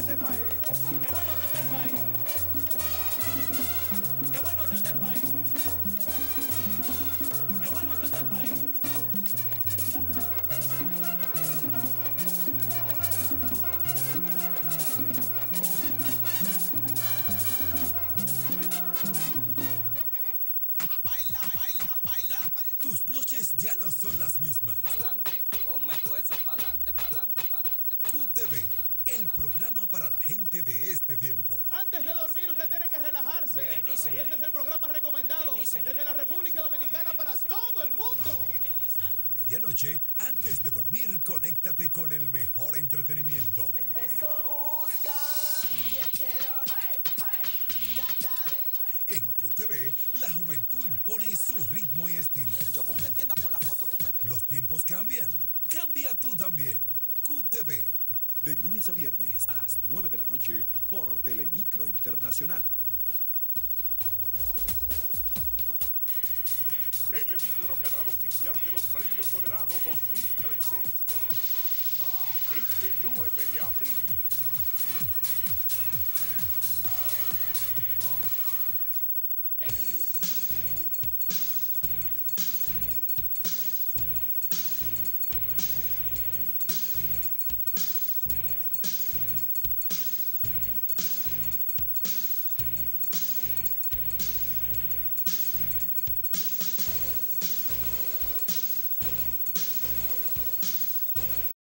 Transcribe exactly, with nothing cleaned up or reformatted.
este país. Qué bueno que este país. Qué bueno que este país. Qué bueno que este país. Baila, baila, baila. Tus noches ya no son las mismas. Pa'lante, ponme tu eso pa'lante, pa'lante, pa'lante, pa'lante. Q T V, el programa para la gente de este tiempo. Antes de dormir usted tiene que relajarse. Y este es el programa recomendado desde la República Dominicana para todo el mundo. A la medianoche, antes de dormir, conéctate con el mejor entretenimiento. Eso gusta. Yo quiero. En Q T V, la juventud impone su ritmo y estilo. Yo con que entienda por la foto tú me ves. Los tiempos cambian. Cambia tú también. Q T V. De lunes a viernes a las nueve de la noche por Telemicro Internacional. Telemicro, canal oficial de los Premios Soberano dos mil trece. Este nueve de abril,